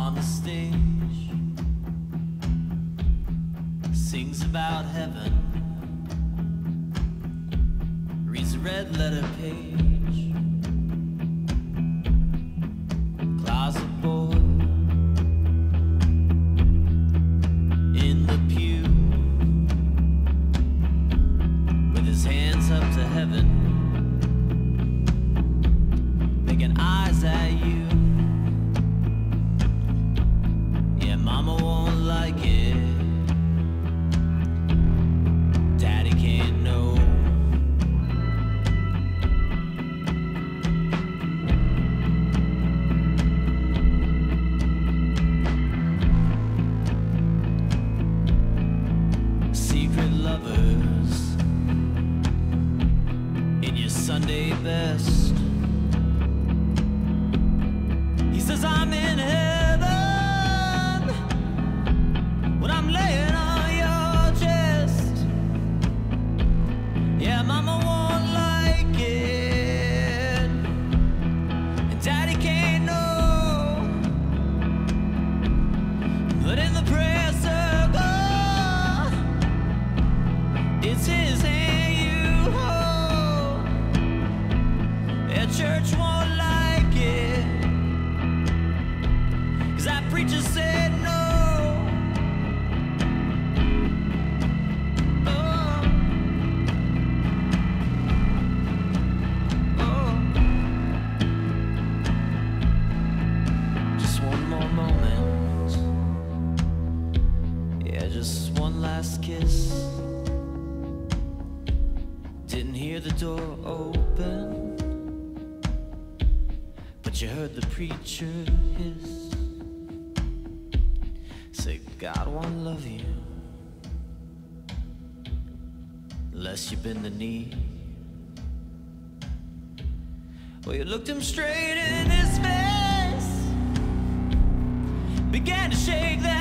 on the stage, sings about heaven, reads a red letter page, closet boy in the pew with his hands up to heaven, making eyes at you. Yeah, mama won't like it, daddy can't know. Secret lovers in your Sunday best. He says I'm in heaven when I'm laying on your chest. Yeah, mama won't like it, and daddy can't know. But in the prayer circle, it's his hand you hold. Yeah, church won't like it, 'cause that preacher said no. Oh. Oh. Just one more moment. Yeah, just one last kiss. Didn't hear the door open, but you heard the preacher hiss, say God won't love you unless you bend the knee. Well, you looked him straight in his face, began to shake that